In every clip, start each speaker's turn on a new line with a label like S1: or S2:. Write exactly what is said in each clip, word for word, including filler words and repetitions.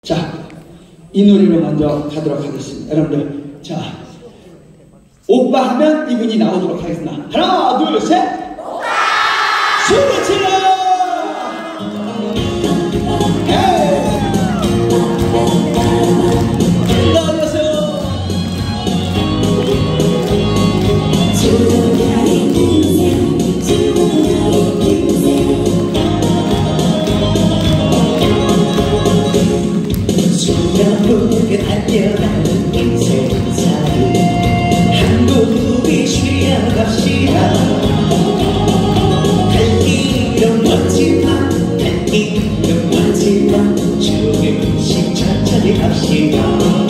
S1: 자, 이 노래로 먼저 가도록 하겠습니다. 여러분들, 자, 오빠 하면 이분이 나오도록 하겠습니다. 하나, 둘, 셋! 오빠! 소리 질러!
S2: 수영국에 달려가는 인생살이 한국이 쉬어갑시다. 갈 길은 멀지만 갈 길은 멀지만 조금씩 천천히 갑시다.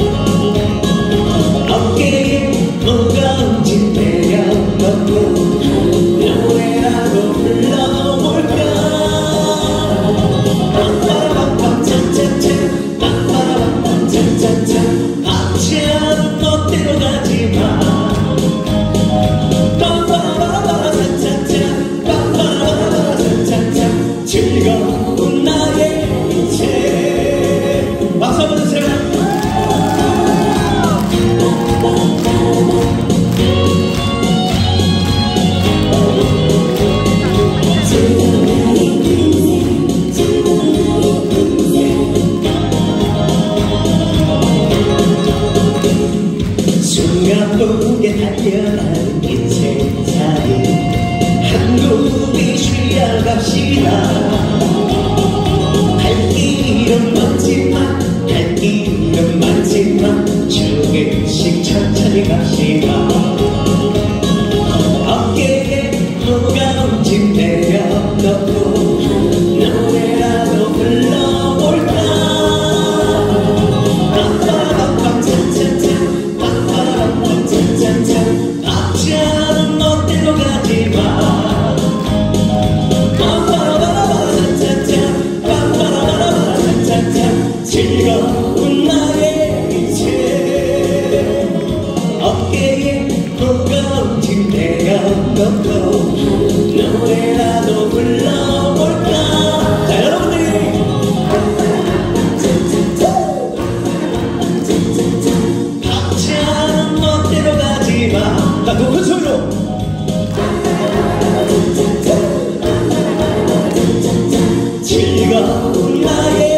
S2: 어깨에 무거운 짐 내려놓고 노래라도 불러볼까. 빰빠라빰빰 짠짠짠 빰빠라빰빰 짠짠짠 박자는 멋대로 가지마. 빰빠라빰빰 짠짠짠 빰빠라빰빰 짠짠짠 즐거운 나의 인생. 박수 한번 주세요. 순간보게 달려가는 인생살이 한국이 쉬어갑시다. 할 길은 멀지만 할 길은 많지만 조금씩 천천히 갑시다. 어깨에 무거운 짐 내려놓고 노래라도 불러볼까. 빰빠라빰빰 짠짠짠 빰빠라빰빰 짠짠짠 박자는 멋대로 가지마. 빰빠라빰빰 짠짠짠 빰빠라빰빰 짠짠짠 즐거운 나의 인생. 어깨에 무거운 짐 내려놓고 노래라도 불러볼까. 자, 여러분들이 박자는 멋대로 가지마. 자, 높은 소리로 즐거운 나의